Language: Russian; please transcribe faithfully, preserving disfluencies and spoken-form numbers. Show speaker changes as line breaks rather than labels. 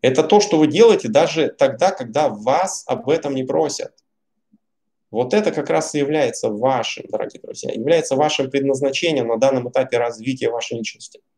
Это то, что вы делаете даже тогда, когда вас об этом не просят. Вот это как раз и является вашим, дорогие друзья, является вашим предназначением на данном этапе развития вашей личности.